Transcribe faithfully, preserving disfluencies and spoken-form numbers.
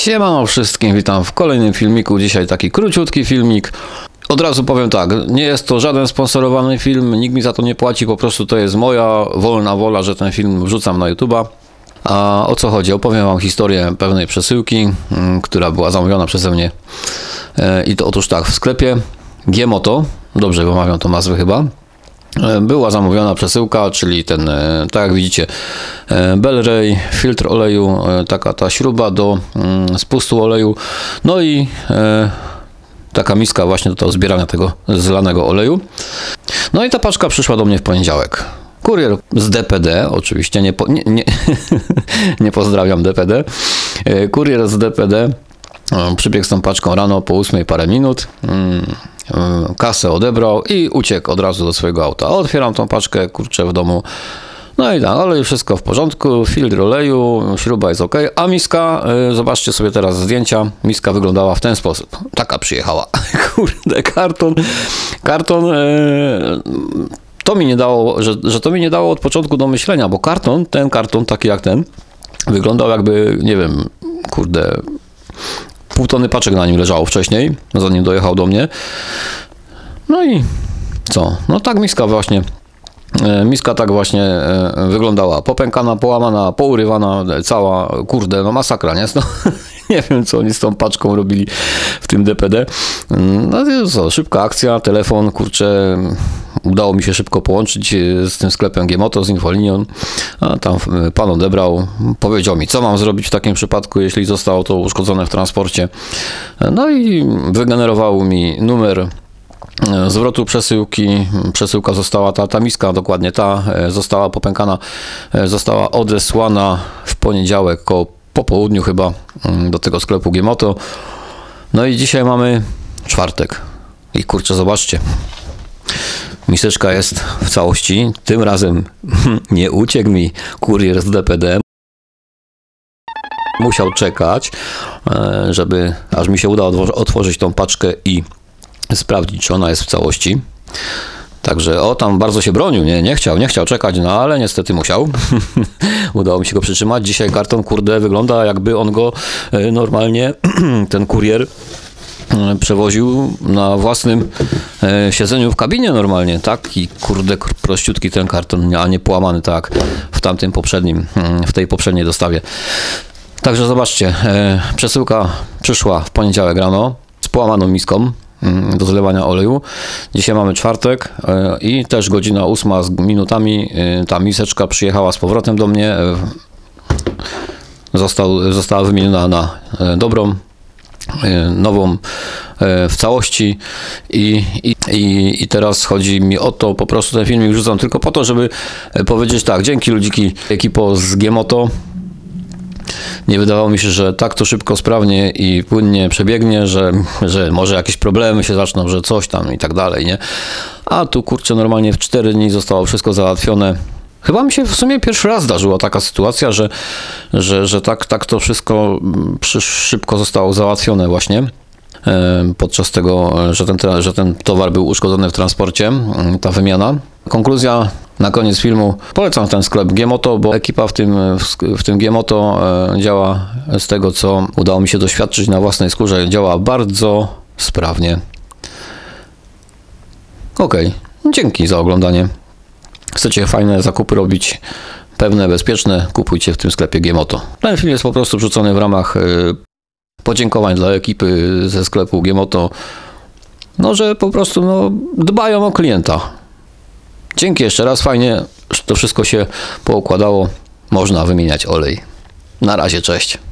Siemano wszystkim, witam w kolejnym filmiku. Dzisiaj taki króciutki filmik. Od razu powiem tak, nie jest to żaden sponsorowany film, nikt mi za to nie płaci, po prostu to jest moja wolna wola, że ten film wrzucam na YouTube'a. A o co chodzi? Opowiem wam historię pewnej przesyłki, która była zamówiona przeze mnie. I to otóż tak, w sklepie Giemoto, dobrze wymawiam tą nazwę chyba, była zamówiona przesyłka, czyli ten, tak jak widzicie, Bel-Ray, filtr oleju, taka ta śruba do spustu oleju, no i taka miska właśnie do zbierania tego zlanego oleju. No i ta paczka przyszła do mnie w poniedziałek. Kurier z D P D, oczywiście, nie, po, nie, nie, nie pozdrawiam D P D. Kurier z D P D przybiegł z tą paczką rano po ósmej parę minut. Kasę odebrał i uciekł od razu do swojego auta. Otwieram tą paczkę, kurczę, w domu. No i tak, ale wszystko w porządku, filtr oleju, śruba jest ok, a miska, y, zobaczcie sobie teraz zdjęcia, miska wyglądała w ten sposób. Taka przyjechała. Kurde, karton, karton, y, to mi nie dało, że, że to mi nie dało od początku do myślenia, bo karton, ten karton, taki jak ten, wyglądał jakby, nie wiem, kurde, pół tony paczek na nim leżało wcześniej, zanim dojechał do mnie. No i co? No tak miska właśnie, miska tak właśnie wyglądała. Popękana, połamana, pourywana, cała, kurde, no masakra, nie? No, nie wiem, co oni z tą paczką robili w tym D P D. No co, szybka akcja, telefon, kurczę, udało mi się szybko połączyć z tym sklepem Giemoto, z infolinią. A tam pan odebrał, powiedział mi, co mam zrobić w takim przypadku, jeśli zostało to uszkodzone w transporcie. No i wygenerował mi numer zwrotu przesyłki. Przesyłka została, ta, ta miska, dokładnie ta, została popękana, została odesłana w poniedziałek koło po południu chyba do tego sklepu Giemoto. No i dzisiaj mamy czwartek i kurczę, zobaczcie, miseczka jest w całości. Tym razem nie uciekł mi kurier z D P D. Musiał czekać, żeby aż mi się uda otworzyć tą paczkę i sprawdzić, czy ona jest w całości. Także o, tam bardzo się bronił, nie, nie chciał, nie chciał czekać, no ale niestety musiał. Udało mi się go przytrzymać. Dzisiaj karton, kurde, wygląda jakby on go normalnie, ten kurier, przewoził na własnym siedzeniu w kabinie normalnie, tak? I kurde, prościutki ten karton, a nie połamany tak w tamtym poprzednim, w tej poprzedniej dostawie. Także zobaczcie, przesyłka przyszła w poniedziałek rano z połamaną miską do zlewania oleju. Dzisiaj mamy czwartek i też godzina ósma z minutami. Ta miseczka przyjechała z powrotem do mnie. Został, została wymieniona na dobrą, nową w całości i, i, i teraz chodzi mi o to, po prostu ten filmik wrzucam tylko po to, żeby powiedzieć tak, dzięki ludziki, ekipo z Giemoto. Nie wydawało mi się, że tak to szybko, sprawnie i płynnie przebiegnie, że, że może jakieś problemy się zaczną, że coś tam i tak dalej, nie? A tu kurczę, normalnie w cztery dni zostało wszystko załatwione. Chyba mi się w sumie pierwszy raz zdarzyła taka sytuacja, że, że, że tak, tak to wszystko szybko zostało załatwione właśnie. Podczas tego, że ten, że ten towar był uszkodzony w transporcie, ta wymiana. Konkluzja na koniec filmu. Polecam ten sklep Giemoto, bo ekipa w tym, w tym Giemoto działa, z tego co udało mi się doświadczyć na własnej skórze, działa bardzo sprawnie. Ok, dzięki za oglądanie. Chcecie fajne zakupy robić, pewne, bezpieczne, kupujcie w tym sklepie Giemoto. Ten film jest po prostu wrzucony w ramach podziękowań dla ekipy ze sklepu Giemoto, no, że po prostu no, dbają o klienta. Dzięki jeszcze raz, fajnie, że to wszystko się poukładało. Można wymieniać olej. Na razie, cześć.